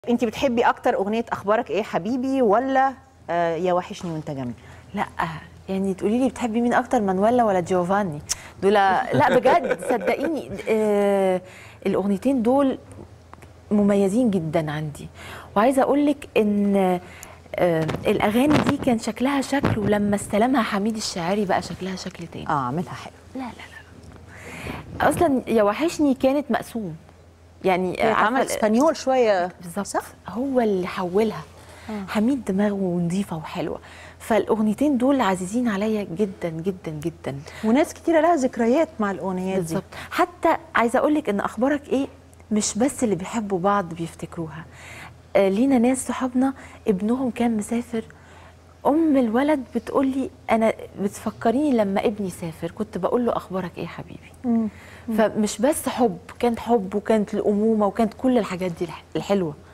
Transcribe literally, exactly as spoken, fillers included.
انت بتحبي اكتر اغنيه اخبارك ايه حبيبي ولا آه يا وحشني وانت جنبي؟ لا يعني تقولي لي بتحبي مين اكتر، مانويلا ولا جيوفاني؟ دول لا بجد صدقيني، آه الاغنيتين دول مميزين جدا عندي. وعايزه اقول لك ان آه الاغاني دي كان شكلها شكل، ولما استلمها حميد الشاعري بقى شكلها شكل تاني. اه عملها حلو. لا لا لا اصلا يا وحشني كانت مقسوم، يعني عمل اسبانيول شويه بالظبط، هو اللي حولها. آه. حميد دماغه نظيفه وحلوه، فالاغنيتين دول عزيزين عليا جدا جدا جدا، وناس كتيره لها ذكريات مع الاغنيات دي. بالظبط. حتى عايزه اقول لك ان اخبارك ايه مش بس اللي بيحبوا بعض بيفتكروها، آه لينا ناس صحابنا ابنهم كان مسافر، ام الولد بتقول لي انا بتفكريني لما ابني سافر كنت بقول له اخبارك ايه حبيبي. مم. فمش بس حب، كانت حب وكانت الامومه وكانت كل الحاجات دي الحلوه.